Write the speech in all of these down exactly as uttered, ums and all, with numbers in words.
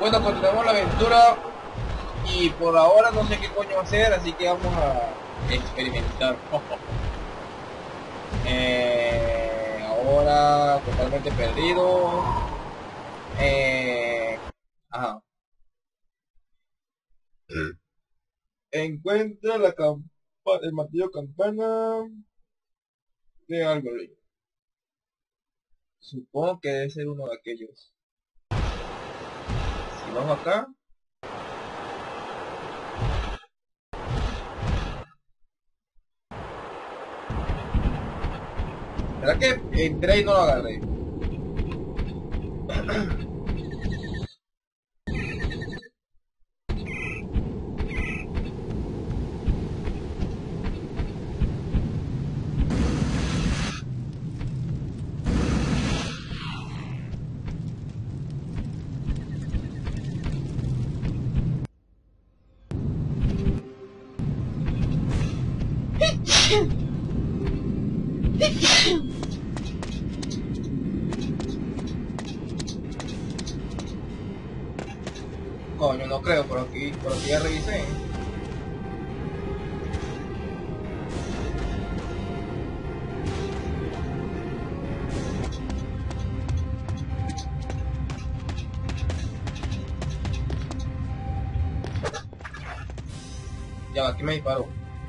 Bueno, continuamos la aventura y por ahora no sé qué coño hacer, así que vamos a experimentar. eh, ahora totalmente perdido. Eh, ajá. Encuentra la campa el martillo campana de algo. Supongo que debe ser uno de aquellos. Si vamos acá. ¿Será que entré y no lo agarré? Coño, no creo, por aquí, por aquí ya revisé. Ya, aquí me disparó.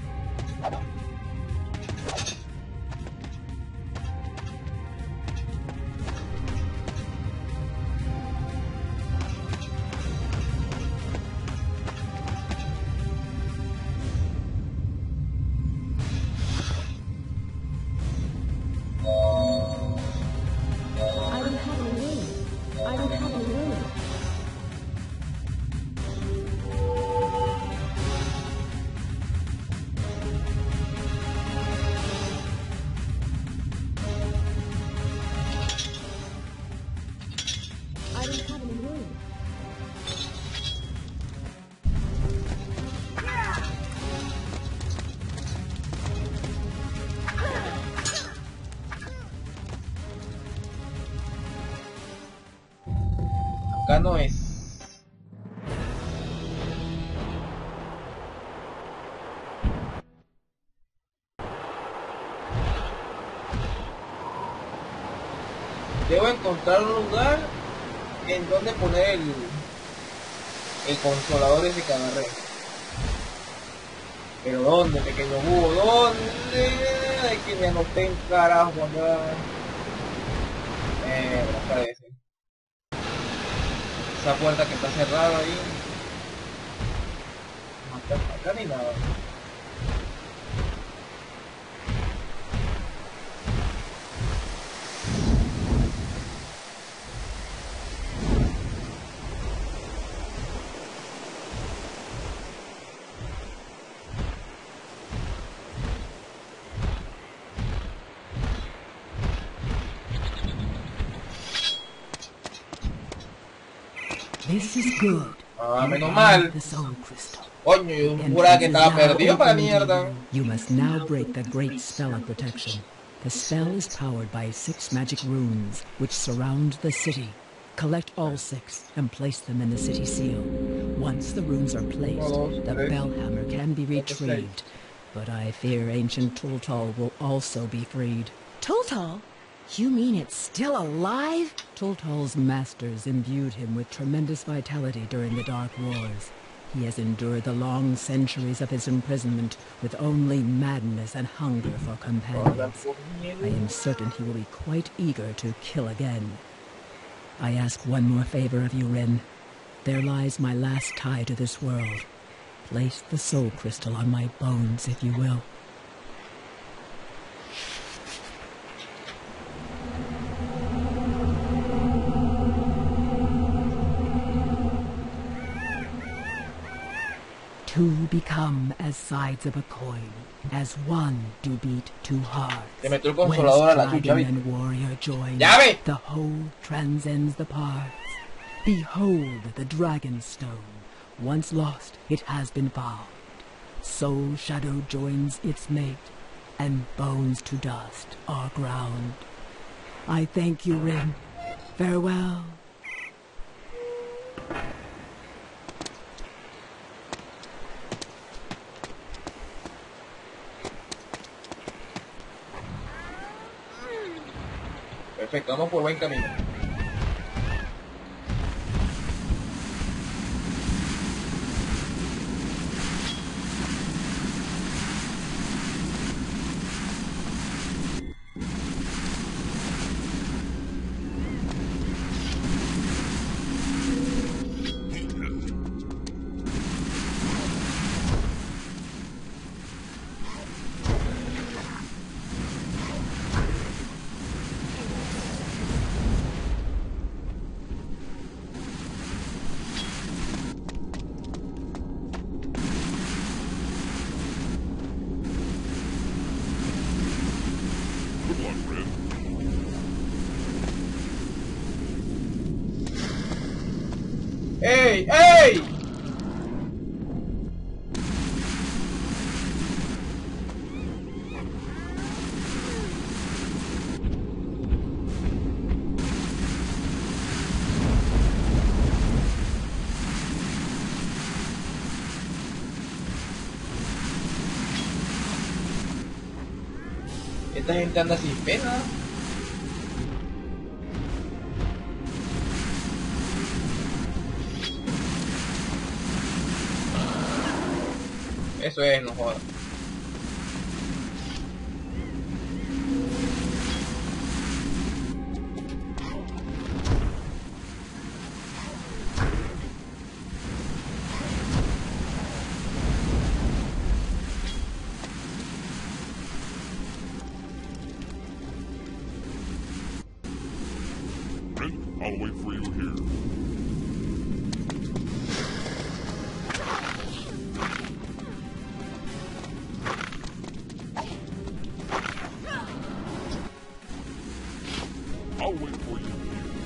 Acá no es. Debo encontrar un lugar en donde poner el, el consolador ese que agarré. Pero ¿dónde, pequeño búho? ¿Dónde? Hay que me anoté en carajo acá. Eh, acá ese. Esa puerta que está cerrada ahí. Acá, acá ni nada. This is good. Ah, menos mal. The soul crystal. Coño, yo juraba que estaba perdido para mierda. You must now break the great spell of protection. The spell is powered by six magic runes, which surround the city. Collect all six and place them in the city seal. Once the runes are placed, the Bellhammer can be retrieved. But I fear ancient Tultol will also be freed. Tultol? You mean it's still alive? Tultol's masters imbued him with tremendous vitality during the Dark Wars. He has endured the long centuries of his imprisonment with only madness and hunger for companions. I am certain he will be quite eager to kill again. I ask one more favor of you, Rin. There lies my last tie to this world. Place the soul crystal on my bones, if you will. Two become as sides of a coin, as one do beat two hearts. Se metió el consolador a la chucha, When and warrior join, ¡Llave! the whole transcends the parts. Behold the dragon stone. Once lost, it has been found. Soul shadow joins its mate, and bones to dust are ground. I thank you, Rin. Farewell. Perfecto, vamos por buen camino. ¡Ey! ¡Ey! Esta gente anda sin pena. Eso es, no jodas. I'll wait for you here. I'll wait for you.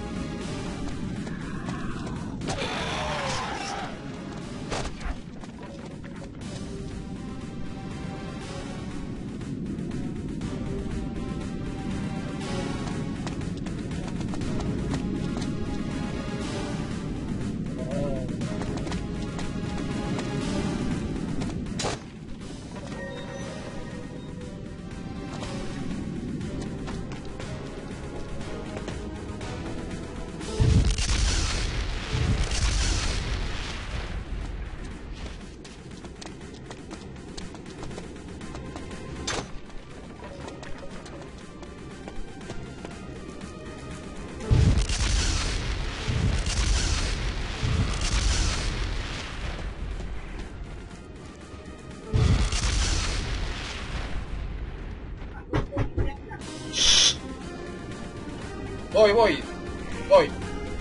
Voy, voy, voy.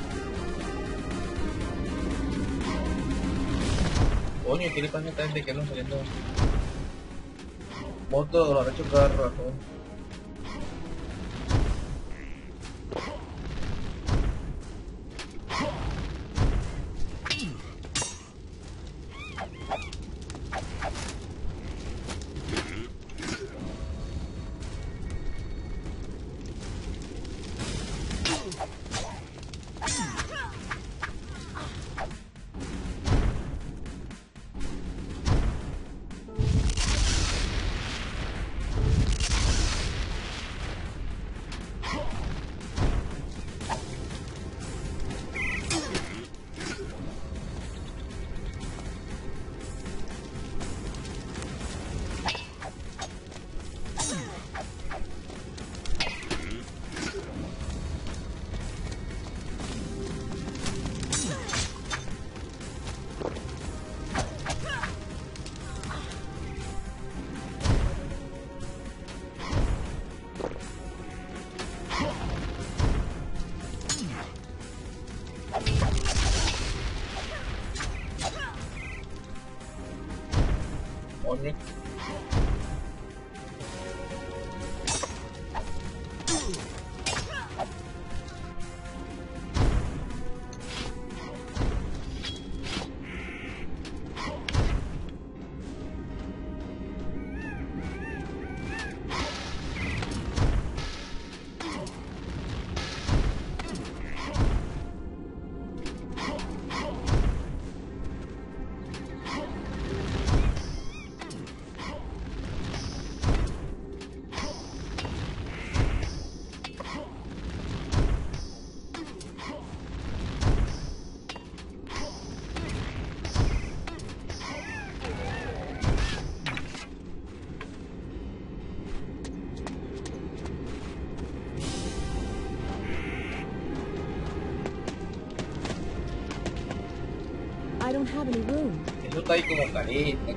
Coño, ¿qué le pasa a esta gente que no saliendo? Moto lo han hecho cada rato. Coño. I don't have any room. Eso está ahí como caliente.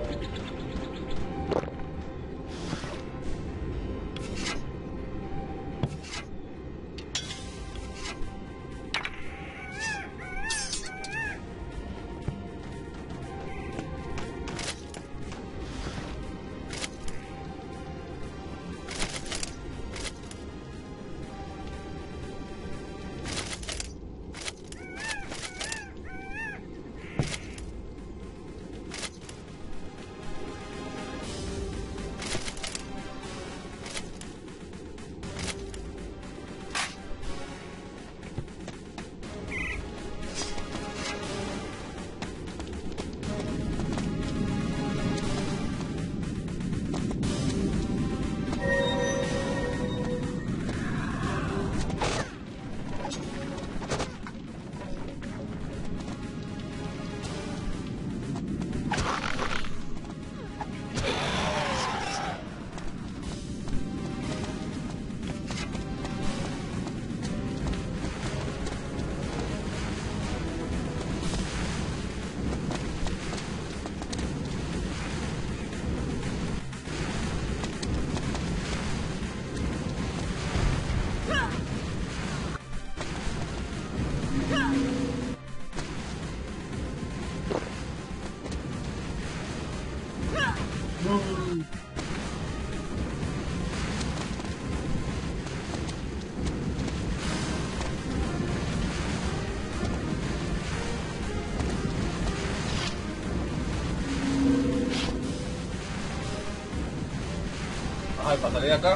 Ay, para salir de acá.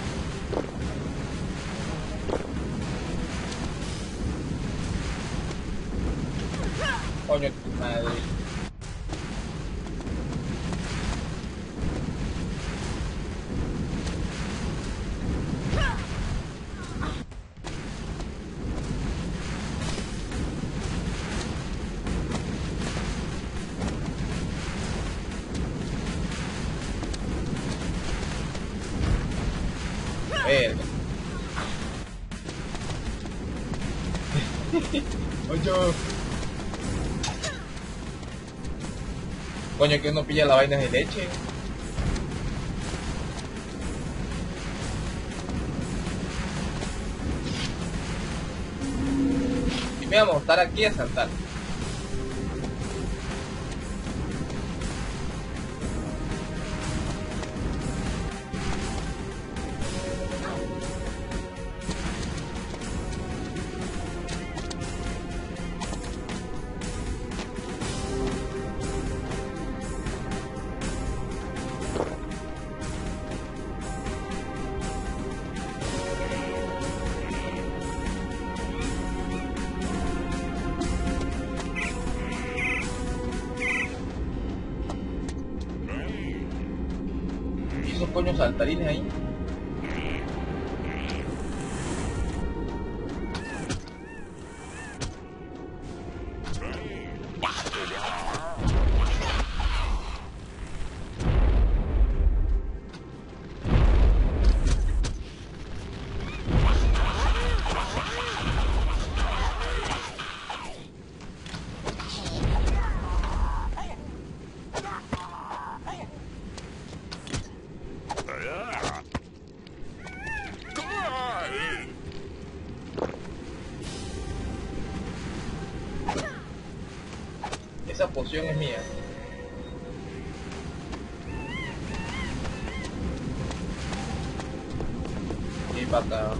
Coño, tu madre. Verga. Oye. Coño, que uno pilla la vaina de leche. Y me voy a montar aquí a saltar. Esos coños saltarines ahí. Esa poción es mía. Y para acá.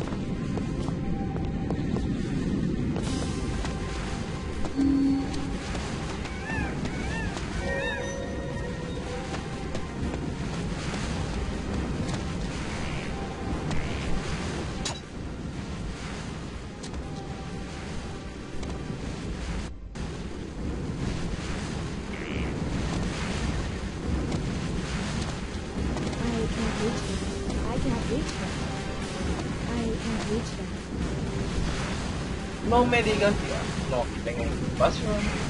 No me digas que no quiten el espacio.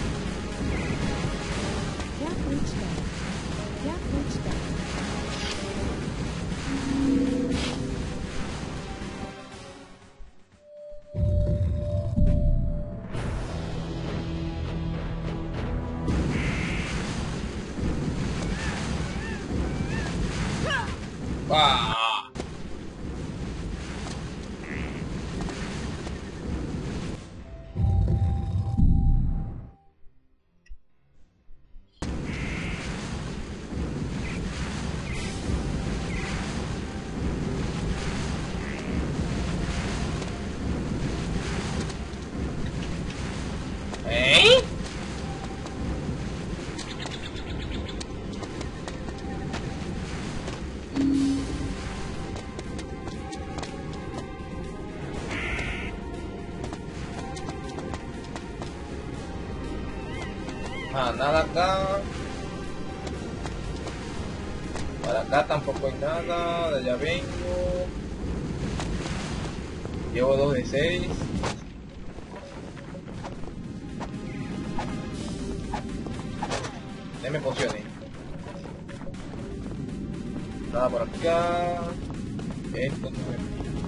Can't reach that. Can't reach that. ¡Ah! ¿Eh? Ah, nada acá. Para acá tampoco hay nada. De allá vengo. Llevo dos de seis. Deme pociones. Nada por acá. Esto no es.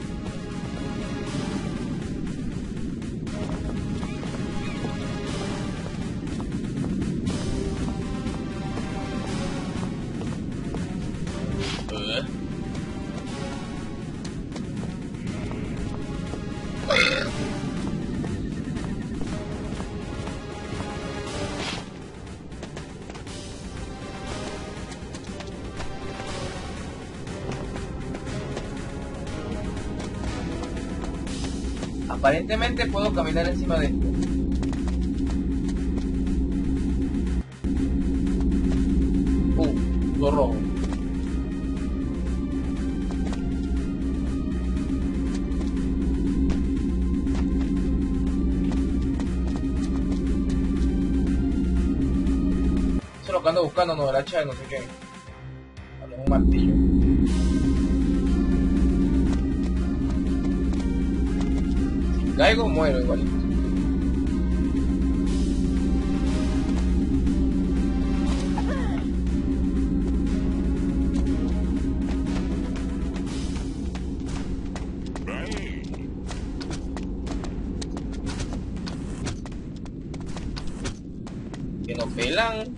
Aparentemente puedo caminar encima de esto. Uh, lo rojo. Eso es lo que ando buscando, no, el hacha de no sé qué. A lo un martillo. Caigo, muero igualito. Que nos pelan.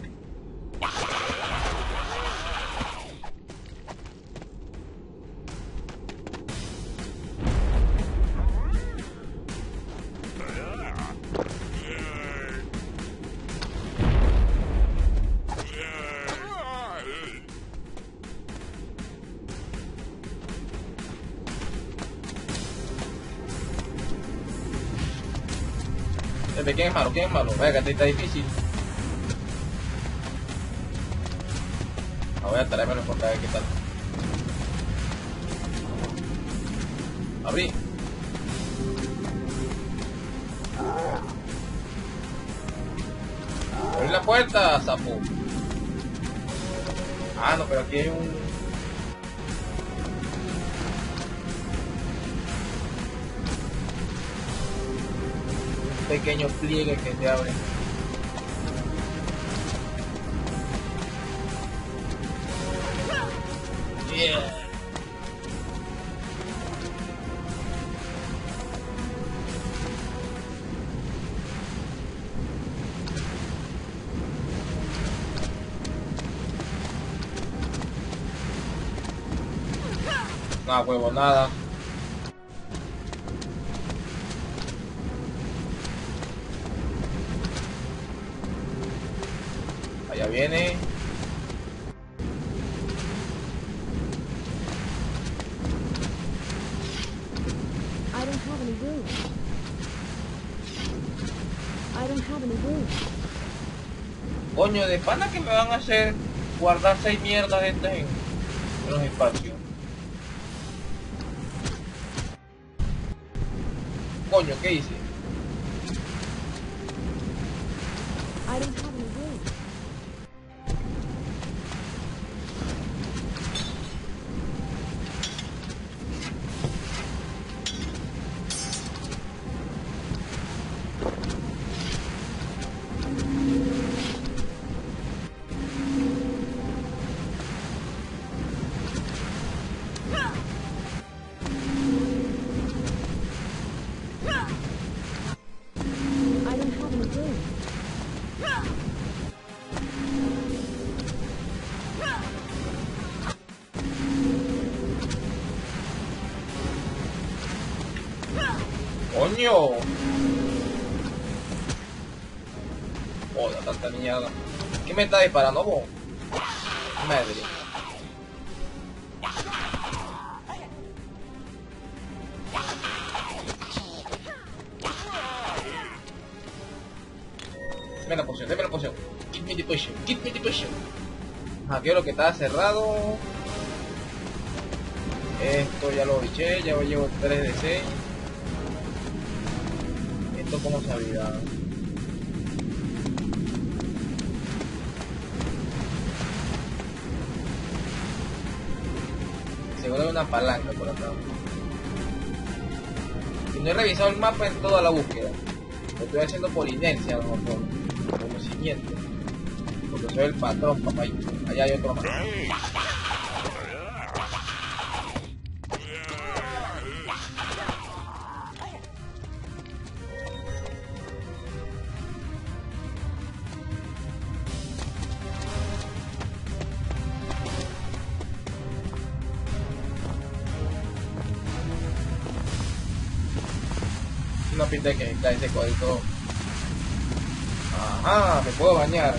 ¿Quién es malo? ¿Quién es malo? Venga, que está difícil. No voy a traerme por cada vez que tal. Abrí. Abrí la puerta, sapo. Ah, no, pero aquí hay un... pequeño pliegue que se abre. Yeah. Nada, huevo, nada. Allá viene. I don't have any room. I don't have any room. Coño, de pana que me van a hacer guardar seis mierdas de estas en, en los espacios. Coño, ¿qué hice? I don't have any room. I don't have any room. ¡Coño! Hola, tanta mierda. ¿Qué me está disparando, vos? Madre. Deme la poción, deme la poción. Give me the potion, give me the potion. Aquí lo que está cerrado. Esto ya lo biché, ya llevo tres de seis. Esto como sabía. Seguro hay una palanca por acá. Y no he revisado el mapa en toda la búsqueda. Lo estoy haciendo por inercia, no por conocimiento. Porque soy el patrón, papá. Allá hay otro más. Una pinta de que está ese cuadrito. Ajá, me puedo bañar.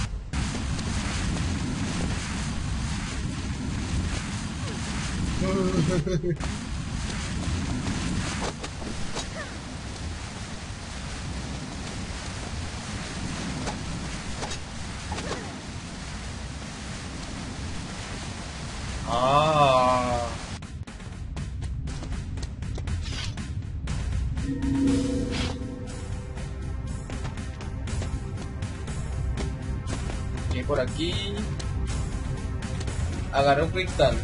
Ah. Y por aquí agarré un cristal.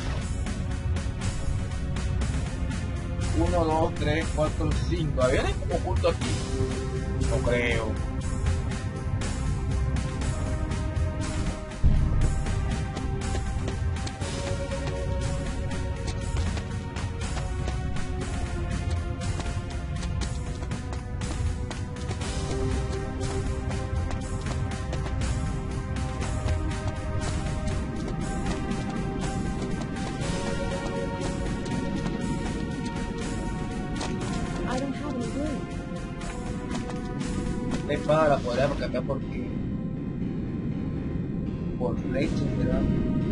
uno, dos, tres, cuatro, cinco. ¿Había como oculto aquí? No creo. La espada la podrá porque acá porque por flechas, ¿verdad?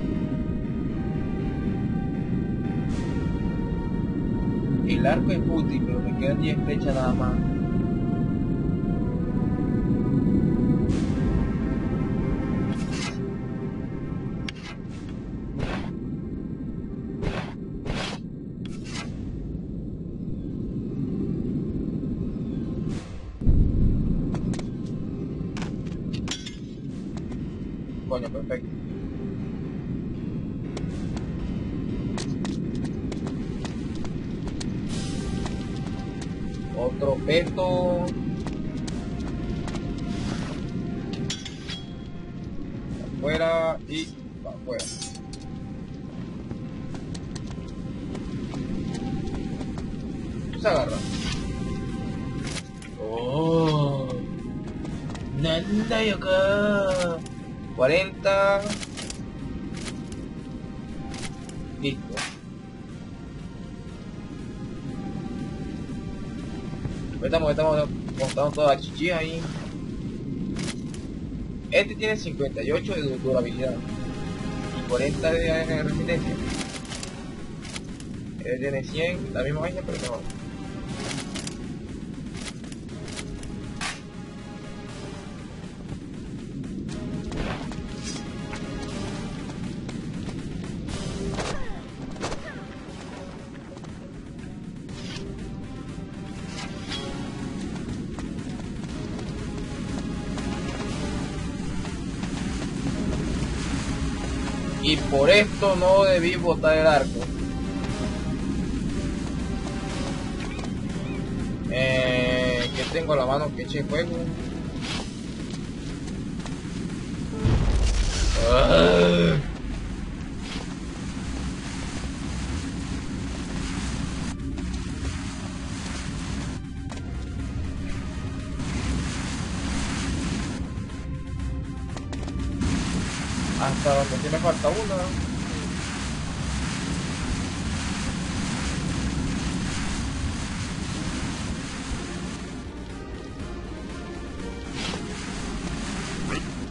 El arco es útil, pero me quedan diez flechas nada más. Coño, perfecto. Otro peto. Afuera y para afuera. Se agarra. Oh. Nanda y acá. cuarenta. Listo. Estamos, estamos montando toda la chichi ahí. Este tiene cincuenta y ocho de durabilidad y cuarenta de resistencia. Este tiene cien, la misma vaina, pero mejor. Y por esto no debí botar el arco. Eh, que tengo la mano que eche fuego. Ah. Hasta donde sí me falta una.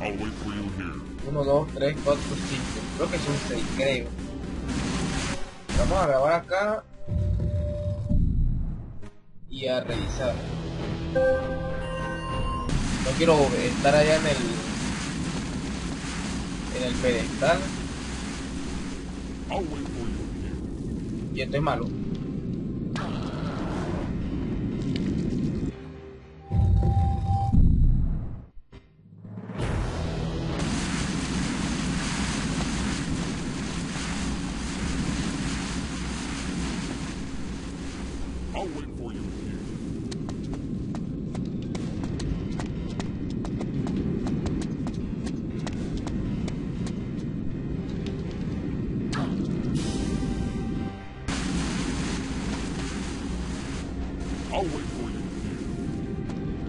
I'll wait for you here. uno, dos, tres, cuatro, cinco. Creo que son seis, creo. Vamos a grabar acá. Y a revisar. No quiero estar allá en el... En el pedestal. I'll wait for you here. Y esto es malo. I'll wait for you here. I'll wait for you here.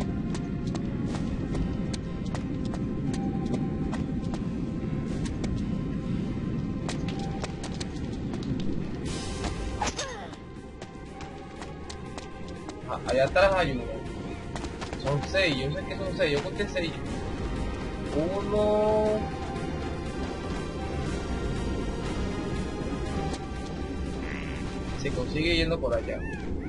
Ah, allá atrás hay uno. Son seis, yo sé que son seis, yo conté seis. Uno. Se consigue yendo por allá.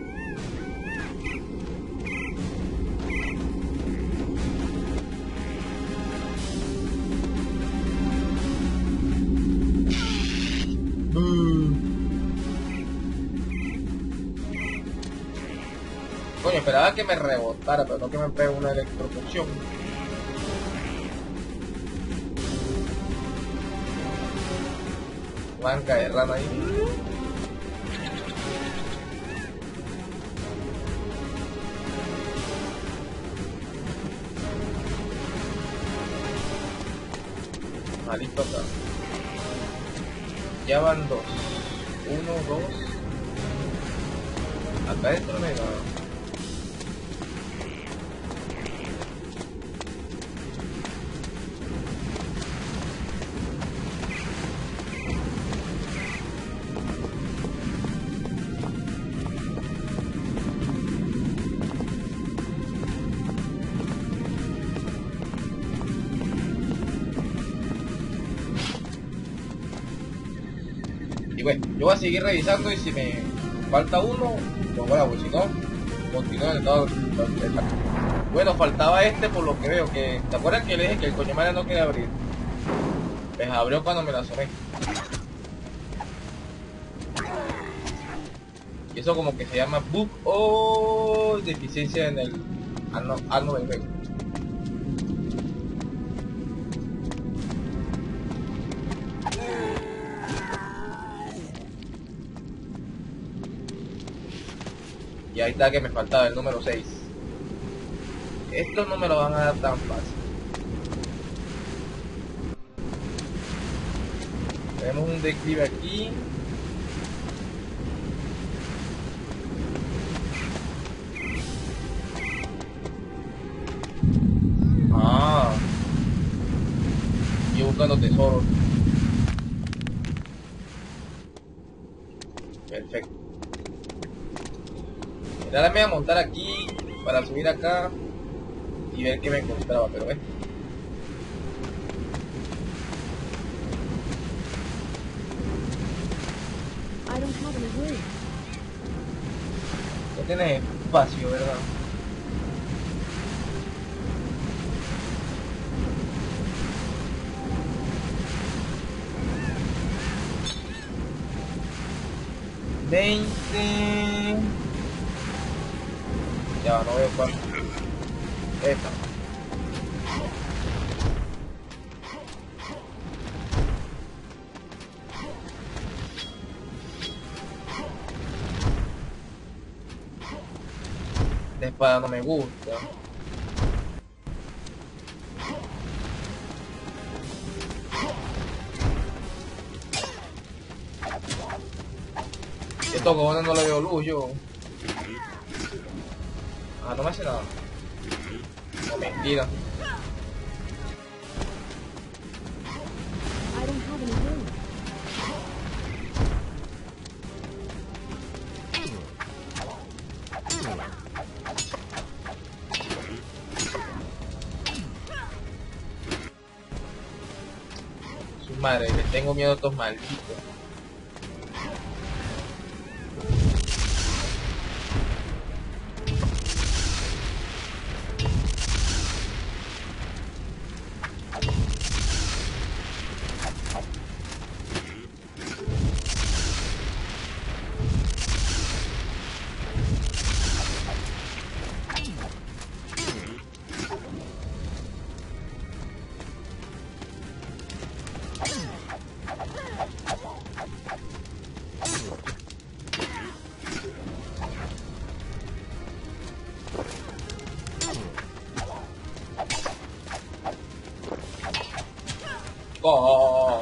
Coño, esperaba que me rebotara, pero no que me pegue una electrocución. Banca de rana ahí. Malito acá. Ya van dos. Uno, dos. Acá dentro no hay nada. Y bueno, yo voy a seguir revisando y si me falta uno, pues bueno, pues si no, continúo en el estado. Bueno, faltaba este por lo que veo, que ¿te acuerdas que le dije que el coño madre no quería abrir? Pues abrió cuando me la asomé. Y eso como que se llama bug o deficiencia en el arno, arno del juego. Y ahí está que me faltaba el número seis. Estos no me lo van a dar tan fácil. Tenemos un declive aquí. Ah. Y buscando tesoros. Perfecto. Ahora me voy a montar aquí para subir acá y ver qué me encontraba, pero ve. No tienes espacio, ¿verdad? veinte. Ya, no veo cuál. Esta. La espada no me gusta. Esto cojones no le veo luz yo. Ah, no me hace nada. No, mentira. I don't have any room. Madre, le tengo miedo a estos malditos. Oh.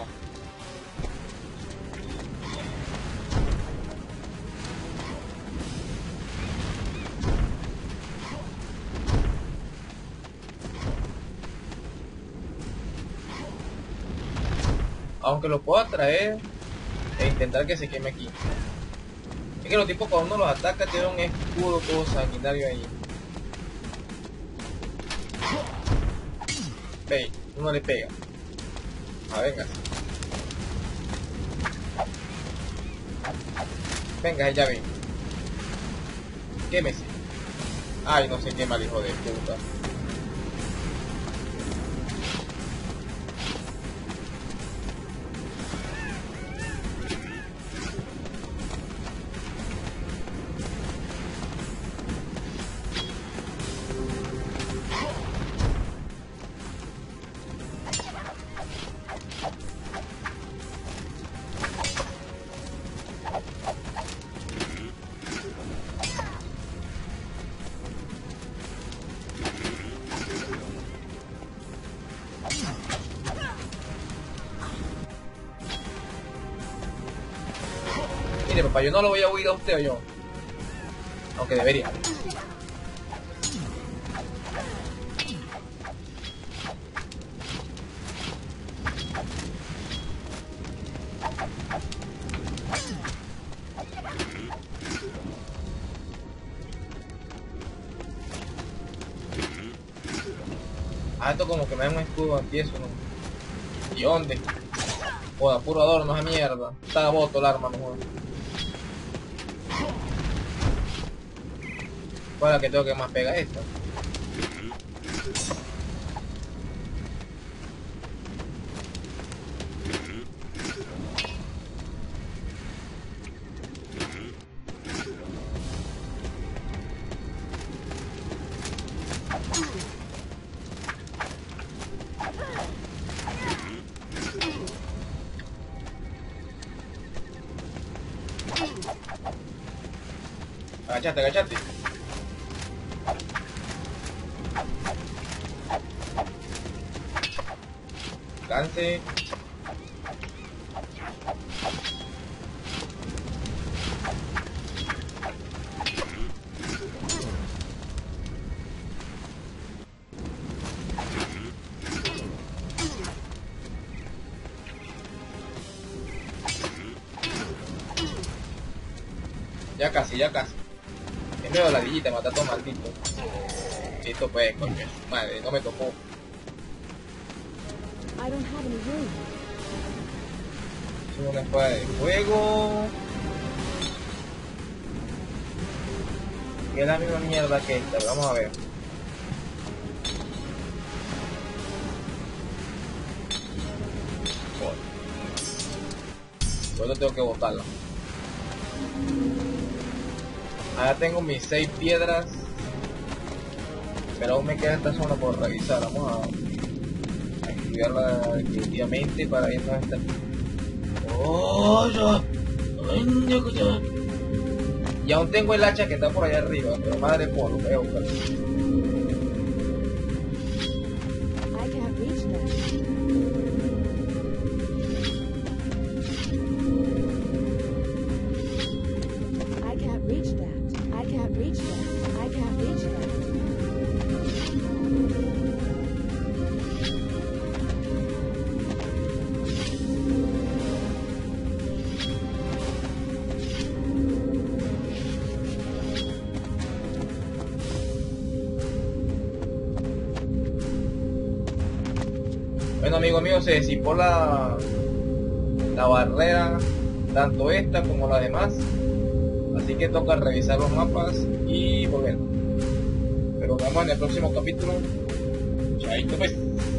Aunque lo puedo atraer e intentar que se queme aquí. Es que los tipos cuando uno los ataca tienen un escudo todo sanguinario ahí. Ve, uno le pega. Ah, venga. Venga, ya ven. Quémese. Ay, no se quema el hijo de puta. Mire, papá, yo no lo voy a huir a usted o yo. Aunque debería. Ah, esto como que me da un escudo aquí, eso, ¿no? ¿Y dónde? Joda, puro adorno esa mierda. Está boto el arma mejor. ¿Cuál es la que tengo que más pega? Esta. Agachate, agachate. Canse. Ya casi, ya casi. Es medio ladillita, mata todo maldito. Esto pues, coño, madre, no me tocó. I don't have any room. Es una espada de fuego. Que es la misma mierda que esta, vamos a ver. Bueno, tengo que botarla. Ahora tengo mis seis piedras. Pero aún me queda esta zona por revisar. Vamos a, a estudiarla definitivamente para irnos a esta. ¡Oh, ya! Y aún tengo el hacha que está por allá arriba, pero madre polvo, voy a buscar. I can't reach them. I can't reach that. I can't reach that. I can't reach that. Bueno, amigo mío, se disipó la, la barrera, tanto esta como la demás. Así que toca revisar los mapas y volver. Pero nos vemos en el próximo capítulo. Chaito pues.